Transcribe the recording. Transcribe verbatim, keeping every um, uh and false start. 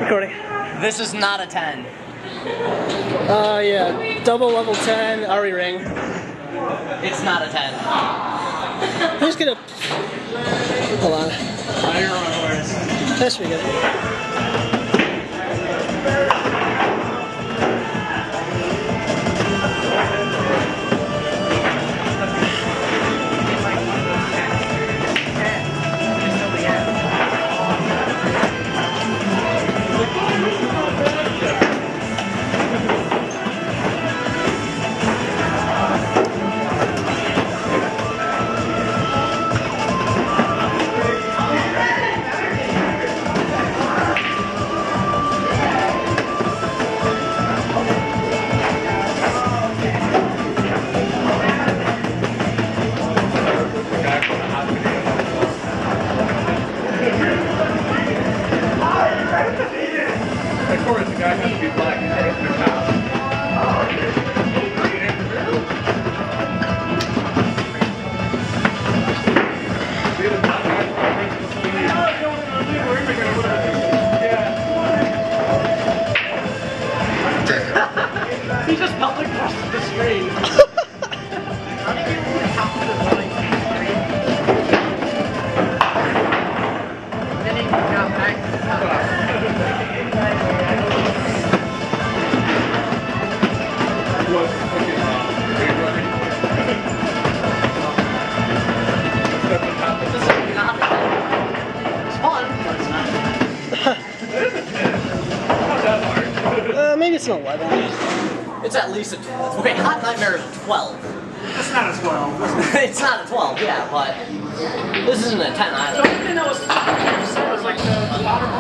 Recording. This is not a ten. Uh, yeah. Double level ten, Arirang. It's not a ten. I'm just gonna... Hold on. I don't remember where it is. That should be good. Of course, the guy has to be black and take the house. He just felt like crossed the screen. Then he got back to the top. Uh, maybe it's an eleven. It's at least a twelve. Okay, Hot Nightmare is a twelve. That's not a twelve. It's not a twelve, yeah, but this isn't a ten either. The only thing that was, was like the bottom